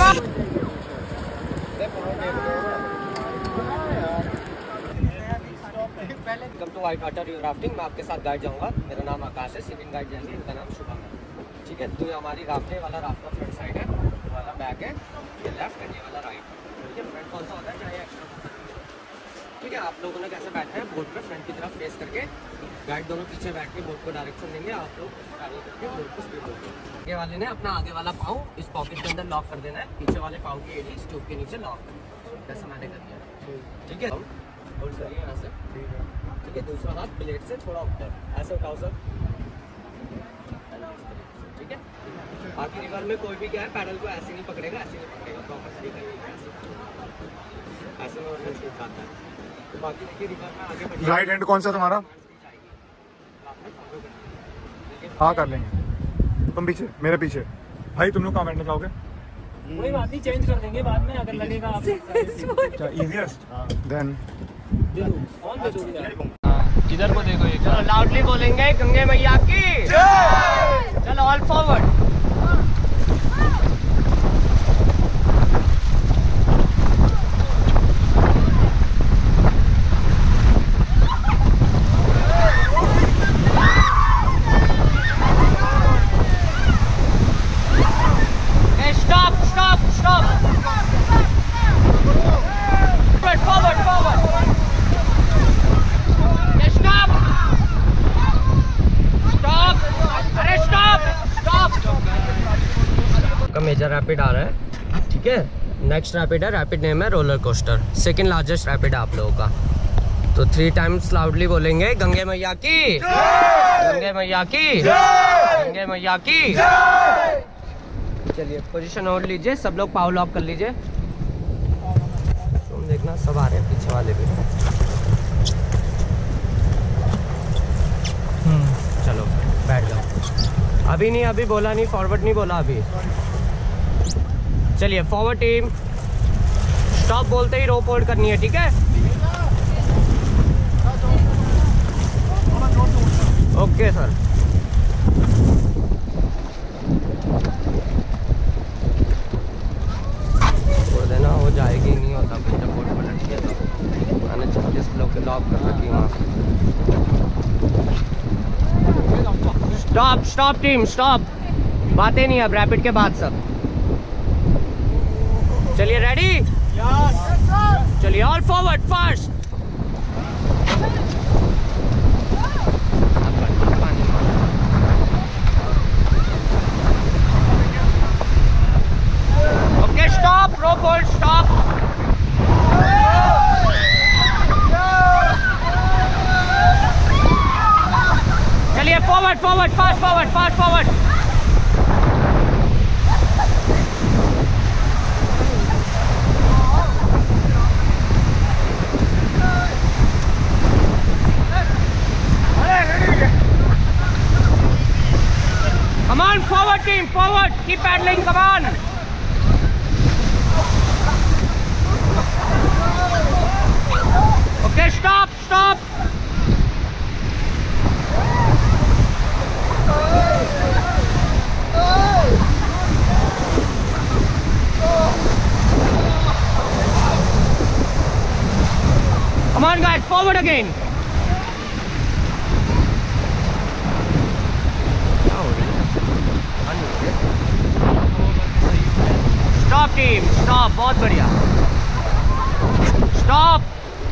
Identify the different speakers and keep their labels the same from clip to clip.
Speaker 1: Welcome to white water rafting. मैं आपके साथ गाइड जाऊंगा। मेरा नाम आकाश है, सिविंग गाइड जैसे इनका नाम शुभम है। ठीक है, तो ये हमारी राफ्ट है, वाला राफ्ट का फ्रंट साइड है, ये वाला बैक है, ये लेफ्ट है, ये वाला राइट। ठीक है, फ्रंट कौन सा होता है, चाहे एक्स्ट्रा। ठीक है, आप लोगों ने कैसे बैठना है बोट पे, फ्रंट की तरफ फेस करके, गाइड दोनों पीछे बैठ के बोट को डायरेक्शन देंगे, आप लोग ट्रैवल करके बोट को स्पीड दोगे। आगे वाले ने अपना आगे वाला पाँव इस पॉकेट के अंदर लॉक कर देना है, पीछे वाले पाँव की एड़ी इस ट्यूब के नीचे लॉक कर देना है, जैसा मैंने कर दिया। ठीक है, होल्ड करिए यहाँ से। ठीक है, दूसरा हाथ ब्लेड से थोड़ा ऊपर ऐसे उठाओ सर। ठीक है, बाकी रिवर में कोई भी क्या है, पैडल को ऐसे नहीं पकड़ेगा, ऐसे नहीं पकड़ेगा, प्रॉपर तरीका ऐसे में वर्जन स्लिप आता है। तो बाकी देखिए रिवर में आगे बढ़िए।
Speaker 2: राइट हैंड कौन सा तुम्हारा? हाँ कर लेंगे। तुम पीछे, मेरे पीछे। भाई तुम लोग कहाँ बैठना चाहोगे?
Speaker 3: कोई बात नहीं, चेंज कर देंगे बाद में अगर लगेगा आप।
Speaker 2: इजीएस्ट देन
Speaker 3: किधर को देखो, एक
Speaker 1: चलो लाउडली बोलेंगे गंगे मैया की जय। चलो all forward. Stop stop stop, forward forward, stop stop, अरे स्टॉप स्टॉप। का मेजर रैपिड आ रहा है। ठीक है, नेक्स्ट रैपिड है, रैपिड नेम है roller coaster, second largest rapid है आप लोगों का। तो 3 टाइम्स लाउडली बोलेंगे गंगे मैया की, गंगे मैया की, गंगे मैया की। चलिए पोजीशन होल्ड लीजिए, सब लोग पाव लॉक कर लीजिए। तुम देखना सब आ रहे हैं, पीछे वाले भी। चलो बैठ जाओ। अभी नहीं, अभी बोला नहीं, फॉरवर्ड नहीं बोला अभी। चलिए फॉरवर्ड टीम, स्टॉप बोलते ही रोप होल्ड करनी है। ठीक है, ओके सर। छोड़ देना, हो जाएगी, नहीं होता फिर जब बोट पलट गया तो। मैंने 36 लोग के लॉक कर रखी वहाँ। स्टॉप स्टॉप टीम स्टॉप, बातें नहीं अब रैपिड के बाद सब। चलिए रेडी, चलिए all forward fast. Okay stop, rope hold stop. चलिए forward forward fast forward fast forward. Come on forward team, forward, keep paddling, come on. Okay, stop, stop. Come on guys, forward again. Stop team, stop, बहुत बढ़िया, stop.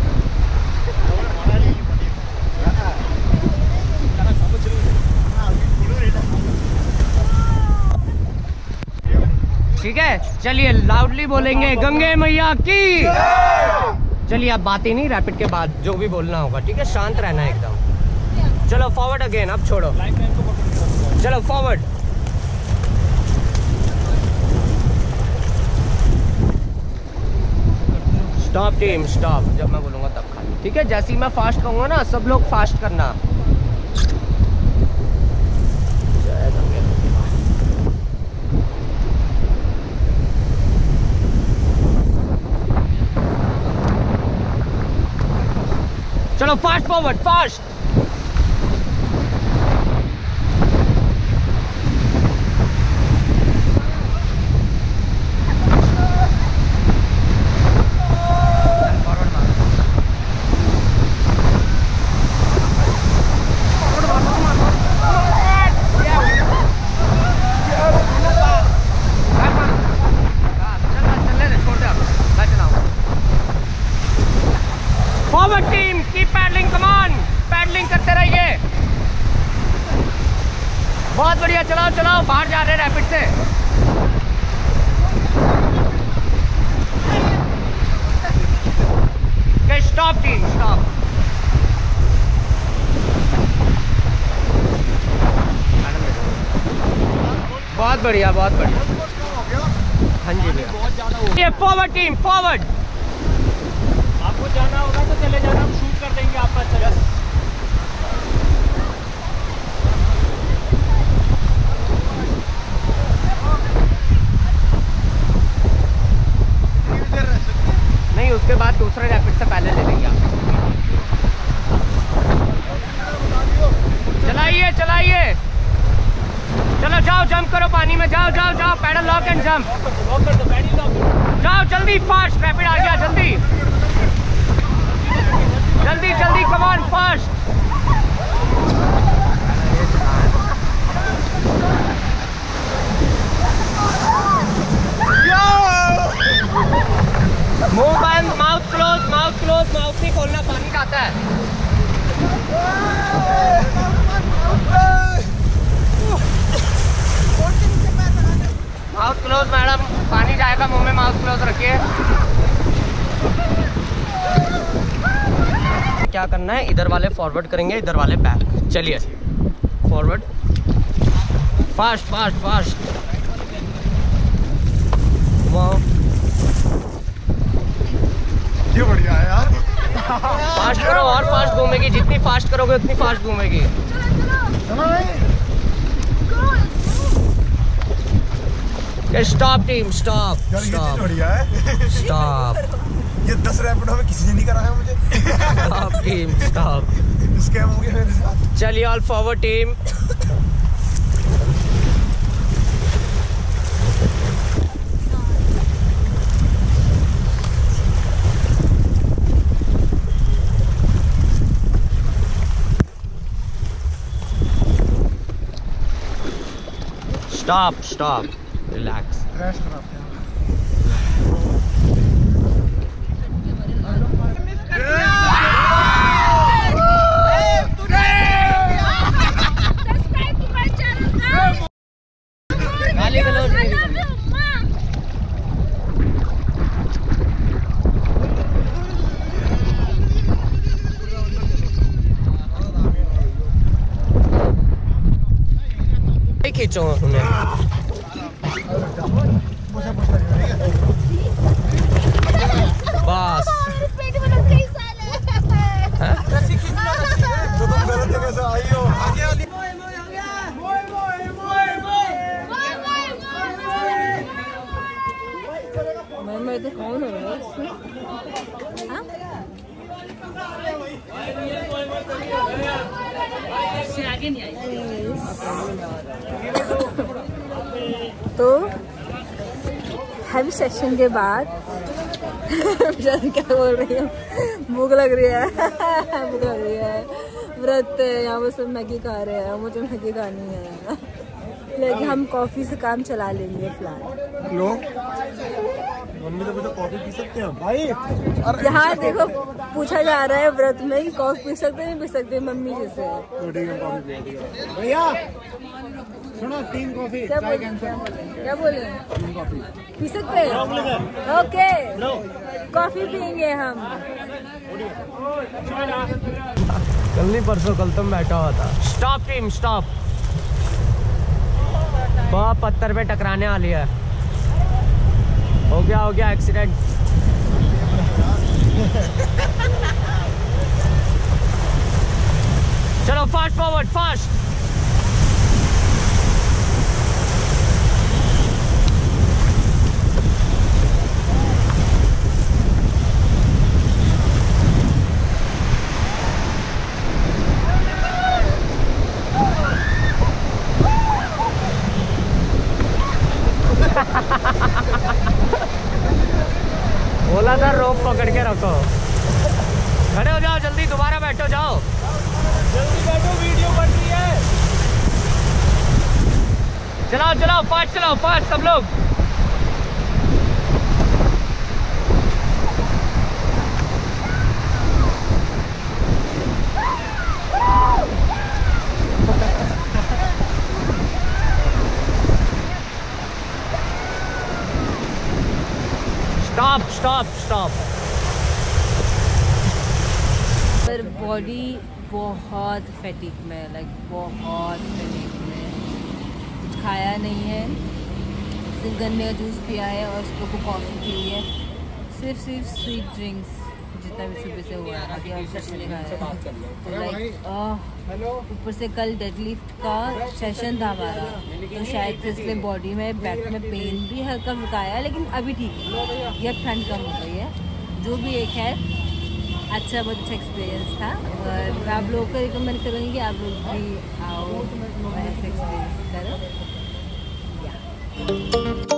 Speaker 1: ठीक है, चलिए loudly बोलेंगे गंगे मैया की। चलिए अब बातें नहीं, रैपिड के बाद जो भी बोलना होगा। ठीक है, शांत रहना है एकदम। चलो फॉरवर्ड अगेन, अब छोड़ो, चलो फॉरवर्ड। स्टॉप टीम स्टॉप, जब मैं बोलूँगा तब खाली। ठीक है, जैसे ही मैं फास्ट कहूँगा ना, सब लोग फास्ट करना। चलो फास्ट फॉरवर्ड फास्ट। है, चलाओ चलाओ, बाहर जा रहे हैं रैपिड से। Stop team, stop. बहुत बढ़िया, बहुत बढ़िया। हाँ जी भैया, ये फॉरवर्ड टीम, फॉरवर्ड।
Speaker 3: आपको जाना होगा तो चले जाना, हम शूट कर देंगे आपका। चलो
Speaker 1: नहीं, उसके बाद दूसरे रैपिड से पहले ले लेंगे आप। चलाइए चलाइए, चलो जाओ, जंप करो पानी में, जाओ जाओ जाओ, paddle lock and jump.
Speaker 3: Lock कर दो, पैडल लॉक।
Speaker 1: जाओ जल्दी, फास्ट, रैपिड आ गया, जल्दी जल्दी जल्दी, कम ऑन, फास्ट। मुंह बंद, mouth close, mouth close, mouth नहीं खोलना, पानी आता है। माउथ क्लोज मैडम, पानी जाएगा मुंह में, माउथ क्लोज रखिए। क्या करना है, इधर वाले फॉरवर्ड करेंगे, इधर वाले बैक। चलिए forward, fast fast fast, wow,
Speaker 2: ये बढ़िया है यार।
Speaker 1: फास्ट करो, और फास्ट घूमेगी, जितनी फास्ट करोगे उतनी फास्ट घूमेगी। स्टॉप टीम, स्टॉप स्टॉप,
Speaker 2: बढ़िया है।
Speaker 1: स्टॉप।
Speaker 2: ये 10 रैपिडो में किसी ने नहीं कराया मुझे।
Speaker 1: Stop team, stop.
Speaker 2: स्कैम हो गया मेरे साथ।
Speaker 1: चलिए all forward team. Stop stop, relax. खींचो उन्हें। बस
Speaker 4: मैं तो कौन हो रहा है आगे नहीं आई। तो हैवी सेशन के बाद क्या बोल रही हूँ, भूख लग रही है। भूख लग रही है, व्रत है, यहाँ पर सब मैगी खा रहे हैं, मुझे मैगी खानी है, लेकिन हम कॉफी से काम चला लेंगे फिलहाल।
Speaker 2: मम्मी तो कॉफी पी सकते हैं भाई।
Speaker 4: यहाँ देखो पूछा जा रहा है व्रत में कि कॉफी पी सकते नहीं पी सकते, मम्मी जैसे।
Speaker 2: तो ठीक है, कॉफी पिएंगे भैया। सुनो, 3 कॉफी।
Speaker 4: क्या बोले
Speaker 2: 3 कॉफी
Speaker 4: पी सकते हैं? ओके, कॉफी पियेंगे हम।
Speaker 1: कल नहीं परसों, कल तुम बैठा हुआ था। Stop team, stop. बहुत पत्थर पे टकराने वाली है। हो गया एक्सीडेंट। चलो फास्ट फॉरवर्ड, फास्ट। बोला था रोप पकड़ के रखो। खड़े हो जाओ, जल्दी दोबारा बैठो, जाओ
Speaker 3: जल्दी बैठो, वीडियो बन रही है।
Speaker 1: चलाओ चलाओ, फास्ट चलाओ, फास्ट सब लोग।
Speaker 3: स्टॉप।
Speaker 4: पर बॉडी बहुत फैटिक में, लाइक बहुत फैटिक में। कुछ खाया नहीं है, सिर्फ गन्ने का जूस पिया है और उसको कॉफ़ी पी है। सिर्फ स्वीट ड्रिंक्स जितना भी सुबह से हुआ है, अभी और कुछ नहीं खाया। तो लाइक ऊपर से कल डेडलिफ्ट का सेशन था हमारा, तो शायद से इसलिए बॉडी में बैक में पेन भी हल्का रुकाया, लेकिन अभी ठीक है। यह ठंड कम हो गई है, जो भी एक है अच्छा, बहुत अच्छा एक्सपीरियंस था। और मैं आप लोगों को रिकमेंड करूँगी कि आप लोग भी आओ, ऐसे एक्सपीरियंस करो।